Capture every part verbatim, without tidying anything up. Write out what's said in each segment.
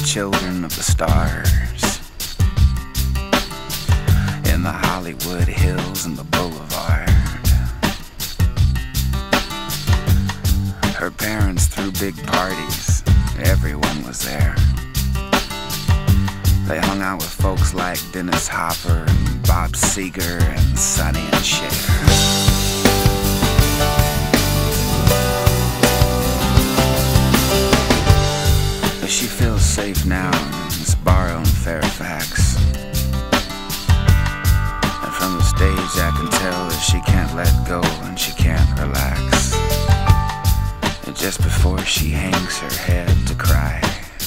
children of the stars. In the Hollywood Hills and the Boulevard. Her parents threw big parties. Everyone was there. They hung out with folks like Dennis Hopper and Bob Seger and Sonny and Cher. But she feels safe now in this bar in Fairfax. And from the stage I can tell that she can't let go and she can't relax. And just before she hangs her head to cry,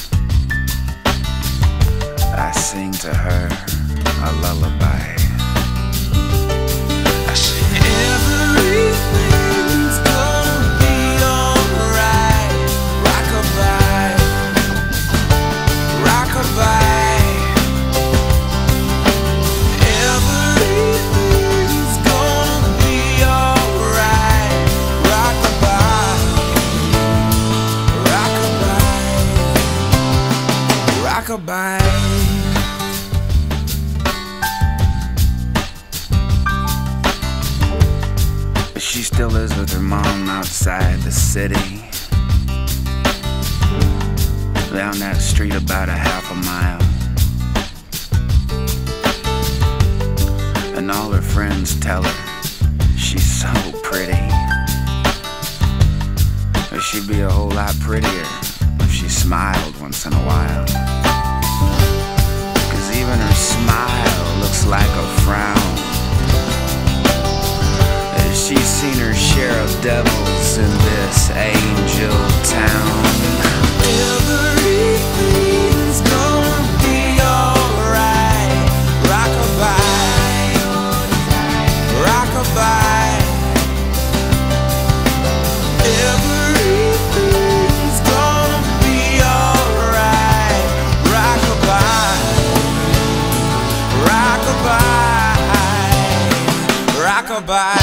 I sing to her a lullaby. I sing, everything's gonna be alright. Rockabye, rockabye. Everything's gonna be alright. Rockabye, rockabye, rockabye. She still lives with her mom outside the city, down that street about a half a mile. And all her friends tell her she's so pretty. But she'd be a whole lot prettier if she smiled once in a while. 'Cause even her smile looks like a frown. She's seen her share of devils in this angel town. Everything's gonna be alright. Rockabye, rockabye. Everything's gonna be alright. Rockabye, rockabye, rockabye.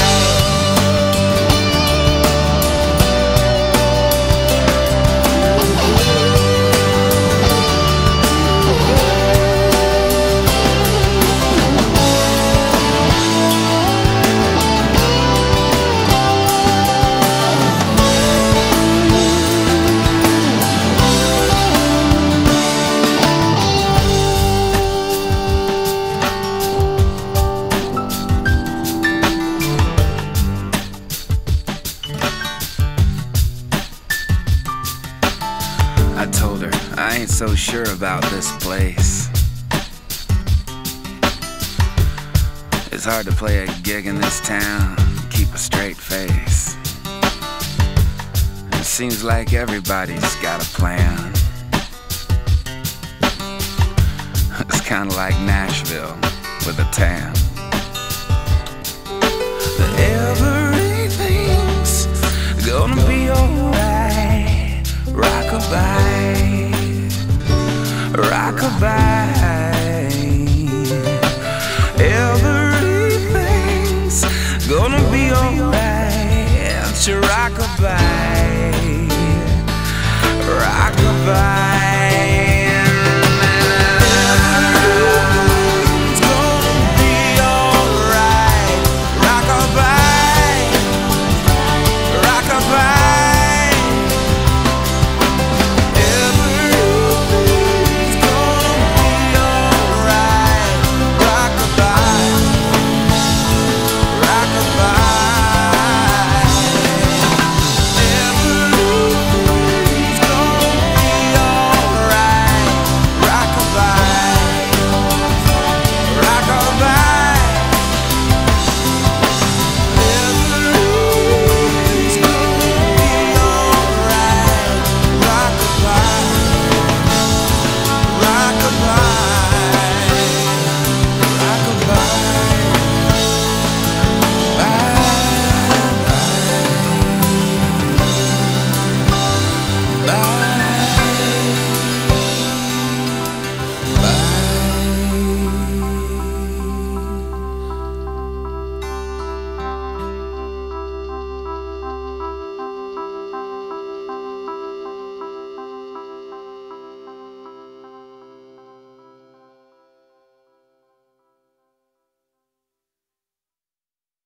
So sure about this place. It's hard to play a gig in this town and keep a straight face. It seems like everybody's got a plan. It's kinda like Nashville with a tan. But everything's gonna be alright. Rockabye, rockabye. Everything's gonna be alright. Rockabye, rockabye.